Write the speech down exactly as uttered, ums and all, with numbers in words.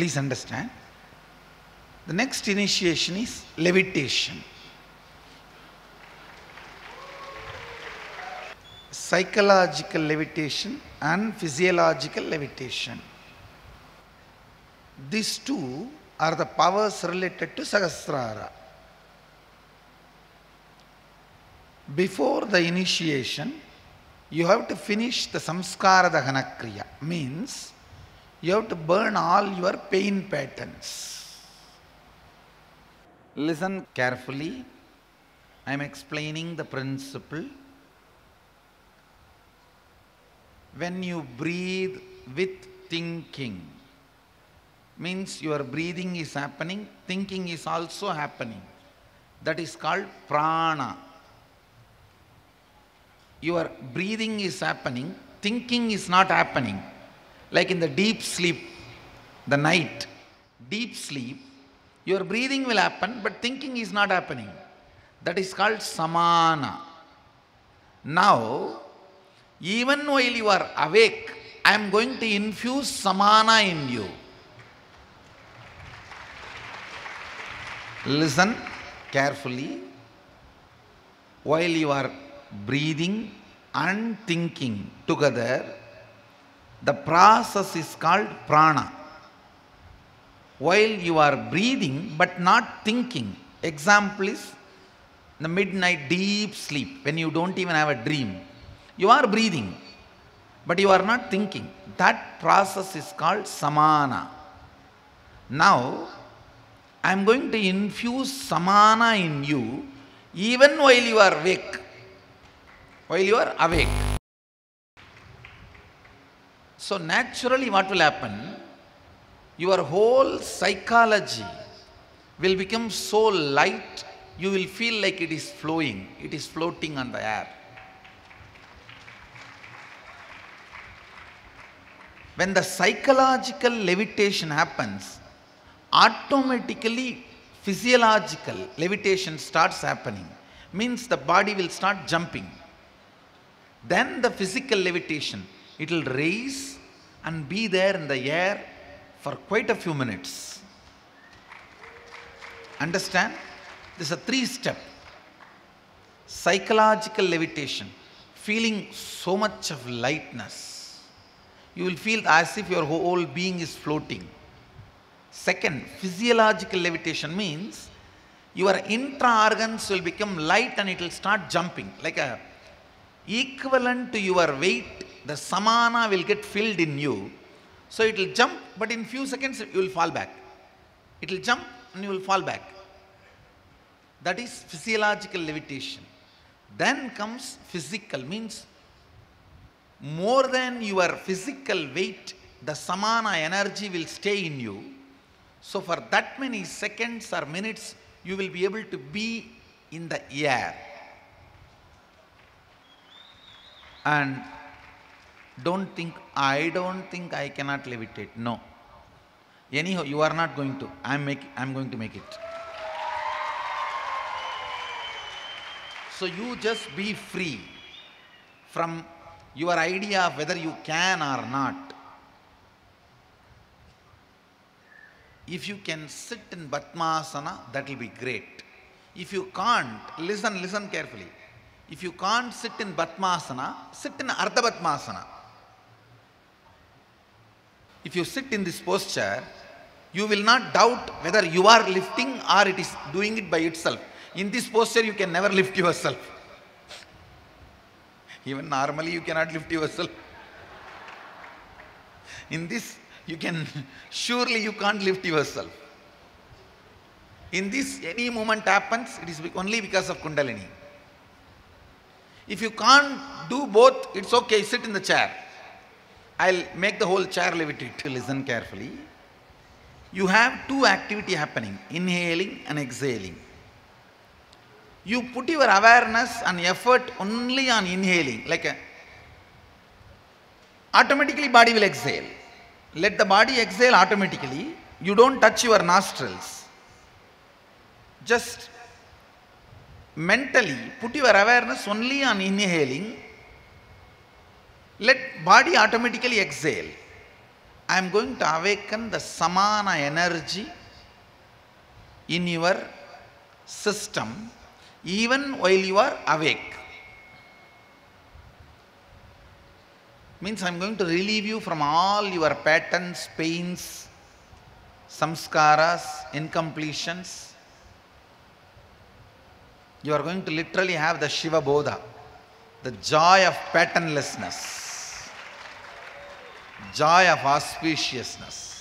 Please understand. The next initiation is levitation. Psychological levitation and physiological levitation. These two are the powers related to Sahasrara. Before the initiation, you have to finish the samskara dahana kriya. Means, you have to burn all your pain patterns. Listen carefully. I am explaining the principle. When you breathe with thinking, means your breathing is happening, thinking is also happening. That is called prana. Your breathing is happening, thinking is not happening. Like in the deep sleep, the night, deep sleep, your breathing will happen, but thinking is not happening. That is called samana. Now, even while you are awake, I am going to infuse samana in you. Listen carefully. While you are breathing and thinking together, the process is called prana. While you are breathing but not thinking, example is the midnight deep sleep, when you don't even have a dream. You are breathing, but you are not thinking. That process is called samana. Now, I am going to infuse samana in you even while you are awake. While you are awake. So naturally what will happen? Your whole psychology will become so light, you will feel like it is flowing, it is floating on the air. When the psychological levitation happens, automatically physiological levitation starts happening. Means the body will start jumping. Then the physical levitation, it will raise and be there in the air for quite a few minutes. Understand? This is a three-step. Psychological levitation, feeling so much of lightness. You will feel as if your whole being is floating. Second, physiological levitation means your intra-organs will become light and it will start jumping. Like a equivalent to your weight, the samana will get filled in you. So it will jump, but in few seconds you will fall back. It will jump and you will fall back. That is physiological levitation. Then comes physical, means more than your physical weight, the samana energy will stay in you. So for that many seconds or minutes, you will be able to be in the air. And don't think, I don't think I cannot levitate. No. Anyhow, you are not going to. I am make, I'm going to make it. So you just be free from your idea of whether you can or not. If you can sit in Padmasana, that will be great. If you can't, listen, listen carefully. If you can't sit in Padmasana, sit in Ardha Padmasana. If you sit in this posture, you will not doubt whether you are lifting or it is doing it by itself. In this posture, you can never lift yourself. Even normally, you cannot lift yourself. In this, you can, surely you can't lift yourself. In this, any movement happens, it is only because of Kundalini. If you can't do both, it's okay, sit in the chair. I'll make the whole chair levitate. Listen carefully. You have two activity happening, inhaling and exhaling. You put your awareness and effort only on inhaling, like a, automatically body will exhale. Let the body exhale automatically. You don't touch your nostrils. Just mentally put your awareness only on inhaling. Let body automatically exhale. I am going to awaken the samana energy in your system even while you are awake. Means I am going to relieve you from all your patterns, pains, samskaras, incompletions. You are going to literally have the Shiva Bodha, the joy of patternlessness, joy of auspiciousness.